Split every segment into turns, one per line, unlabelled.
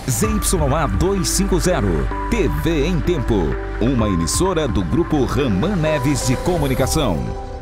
ZYA 250, TV em Tempo, uma emissora do Grupo Raman Neves de Comunicação.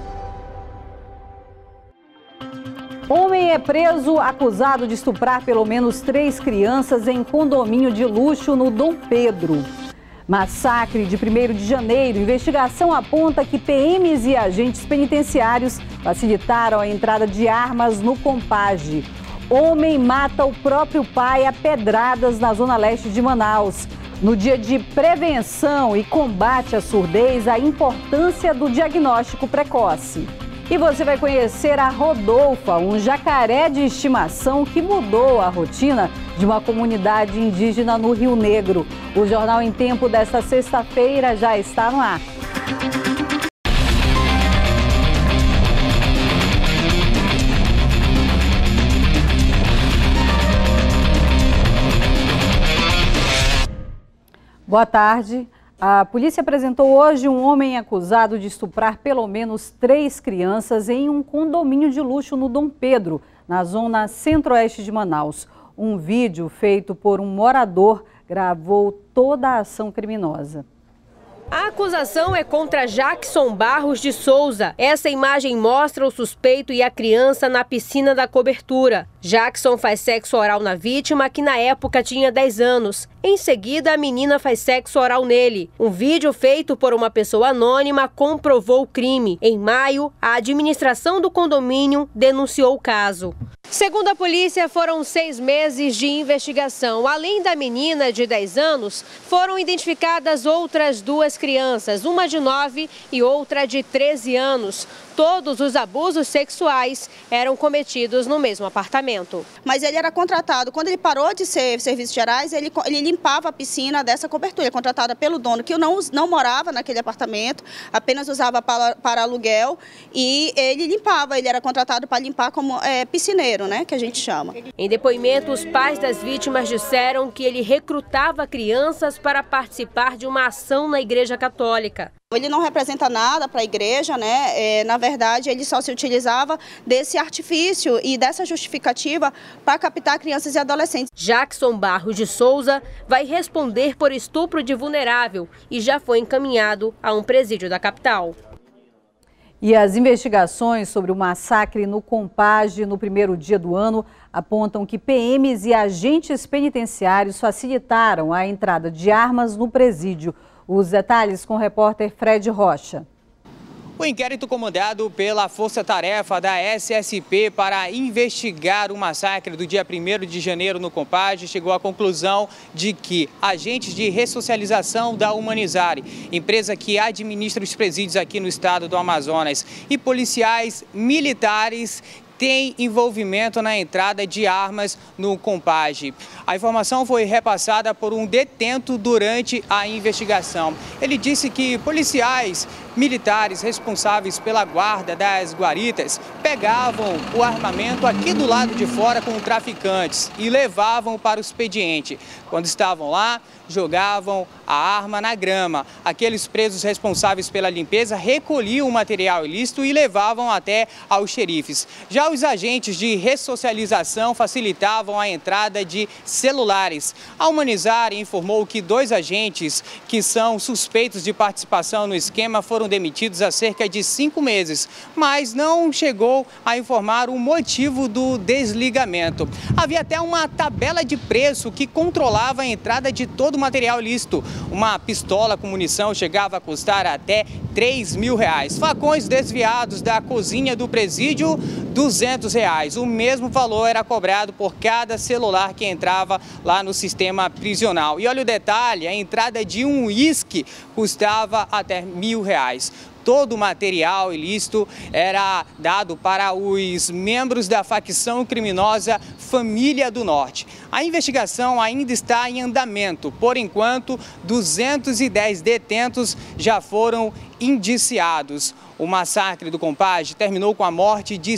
Homem é preso acusado de estuprar pelo menos 3 crianças em condomínio de luxo no Dom Pedro. Massacre de 1º de janeiro. Investigação aponta que PMs e agentes penitenciários facilitaram a entrada de armas no Compage. Homem mata o próprio pai a pedradas na zona leste de Manaus. No dia de prevenção e combate à surdez, a importância do diagnóstico precoce. E você vai conhecer a Rodolfa, um jacaré de estimação que mudou a rotina de uma comunidade indígena no Rio Negro. O Jornal em Tempo desta sexta-feira já está no ar. Boa tarde. A polícia apresentou hoje um homem acusado de estuprar pelo menos 3 crianças em um condomínio de luxo no Dom Pedro, na zona centro-oeste de Manaus. Um vídeo feito por um morador gravou toda a ação criminosa.
A acusação é contra Jackson Barros de Souza. Essa imagem mostra o suspeito e a criança na piscina da cobertura. Jackson faz sexo oral na vítima, que na época tinha 10 anos. Em seguida, a menina faz sexo oral nele. Um vídeo feito por uma pessoa anônima comprovou o crime. Em maio, a administração do condomínio denunciou o caso. Segundo a polícia, foram 6 meses de investigação. Além da menina de 10 anos, foram identificadas outras 2 crianças, uma de 9 e outra de 13 anos. Todos os abusos sexuais eram cometidos no mesmo apartamento.
Mas ele era contratado, quando ele parou de ser serviços gerais, ele limpava a piscina dessa cobertura. Ele é contratado pelo dono, que não morava naquele apartamento, apenas usava para aluguel, e ele limpava, ele era contratado para limpar como piscineiro, né, que a gente chama.
Em depoimento, os pais das vítimas disseram que ele recrutava crianças para participar de uma ação na Igreja Católica.
Ele não representa nada para a igreja, né? Na verdade, ele só se utilizava desse artifício e dessa justificativa para captar crianças e adolescentes.
Jackson Barros de Souza vai responder por estupro de vulnerável e já foi encaminhado a um presídio da capital.
E as investigações sobre o massacre no Compage no primeiro dia do ano apontam que PMs e agentes penitenciários facilitaram a entrada de armas no presídio. Os detalhes com o repórter Fred Rocha.
O inquérito comandado pela Força-Tarefa da SSP para investigar o massacre do dia 1º de janeiro no Compage chegou à conclusão de que agentes de ressocialização da Humanizare, empresa que administra os presídios aqui no estado do Amazonas, e policiais militares tem envolvimento na entrada de armas no Compage. A informação foi repassada por um detento durante a investigação. Ele disse que policiais militares responsáveis pela guarda das guaritas pegavam o armamento aqui do lado de fora com traficantes e levavam para o expediente. Quando estavam lá, jogavam a arma na grama. Aqueles presos responsáveis pela limpeza recolhiam o material ilícito e levavam até aos xerifes. Já os agentes de ressocialização facilitavam a entrada de celulares. A Humanizare informou que 2 agentes que são suspeitos de participação no esquema foram demitidos há cerca de 5 meses, mas não chegou a informar o motivo do desligamento. Havia até uma tabela de preço que controlava a entrada de todo o material ilícito. Uma pistola com munição chegava a custar até R$3.000. Facões desviados da cozinha do presídio, R$200. O mesmo valor era cobrado por cada celular que entrava lá no sistema prisional. E olha o detalhe, a entrada de um uísque custava até R$1.000. Todo o material ilícito era dado para os membros da facção criminosa Família do Norte. A investigação ainda está em andamento. Por enquanto, 210 detentos já foram indiciados. O massacre do Compage terminou com a morte de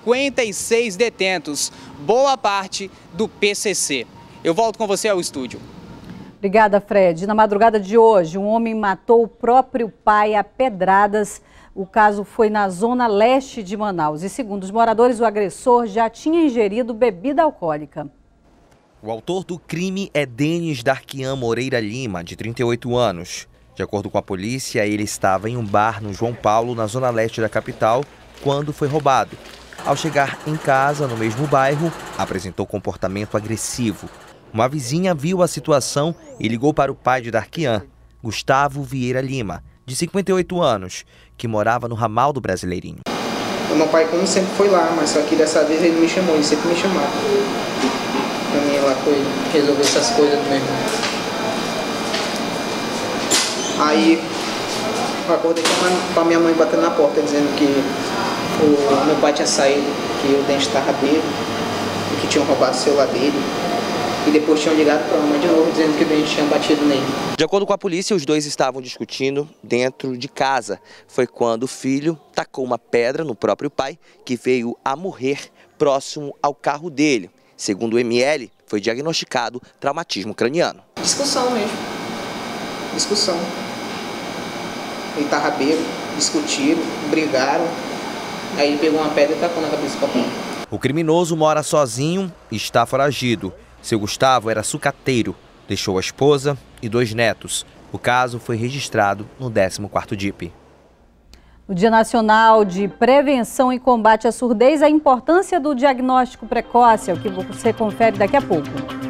56 detentos, boa parte do PCC. Eu volto com você ao estúdio.
Obrigada, Fred. Na madrugada de hoje, um homem matou o próprio pai a pedradas. O caso foi na zona leste de Manaus e, segundo os moradores, o agressor já tinha ingerido bebida alcoólica.
O autor do crime é Denis Darquian Moreira Lima, de 38 anos. De acordo com a polícia, ele estava em um bar no João Paulo, na zona leste da capital, quando foi roubado. Ao chegar em casa, no mesmo bairro, apresentou comportamento agressivo. Uma vizinha viu a situação e ligou para o pai de Darquian, Gustavo Vieira Lima, de 58 anos, que morava no ramal do Brasileirinho.
O meu pai, como sempre, foi lá, mas só que dessa vez ele me chamou, ele sempre me chamava. Pra mim ir lá com ele, resolver essas coisas do meu irmão. Aí eu acordei com a minha mãe batendo na porta, dizendo que o meu pai tinha saído, que o Denis estava bêbado, e que tinham roubado o celular dele. E depois tinham ligado para a mãe de novo, dizendo que o Denis tinha batido nele.
De acordo com a polícia, os dois estavam discutindo dentro de casa. Foi quando o filho tacou uma pedra no próprio pai, que veio a morrer próximo ao carro dele. Segundo o ML, foi diagnosticado traumatismo craniano.
Discussão mesmo. Discussão. Ele estava bêbado, discutiram, brigaram. Aí ele pegou uma pedra e tacou na cabeça do papai.
O criminoso mora sozinho e está foragido. Seu Gustavo era sucateiro, deixou a esposa e 2 netos. O caso foi registrado no 14º DIP.
No Dia Nacional de Prevenção e Combate à Surdez, a importância do diagnóstico precoce é o que você confere daqui a pouco.